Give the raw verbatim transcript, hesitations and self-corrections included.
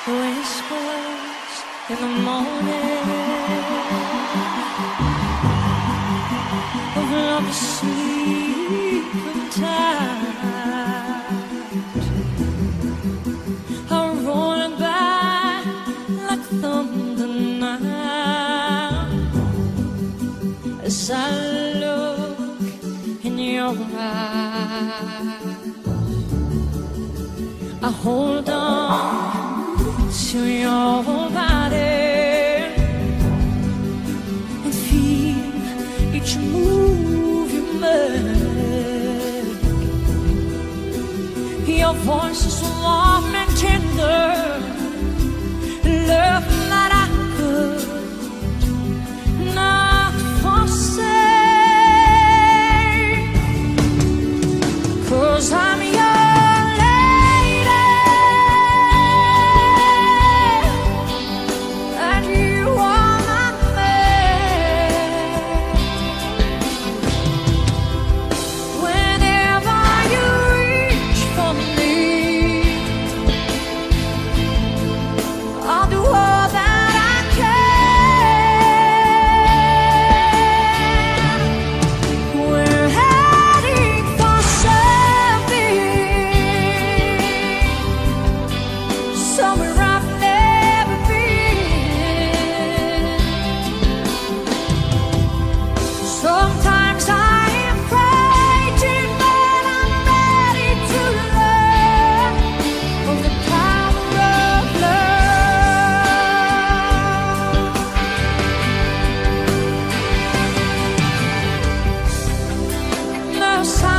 whispers in the morning of love asleep and tired are rolling by like thunder now as I look in your eyes. I hold on to your body and feel each move you make. Your voice is warm and tender, love that I could not forsake. 'Cause I'm your no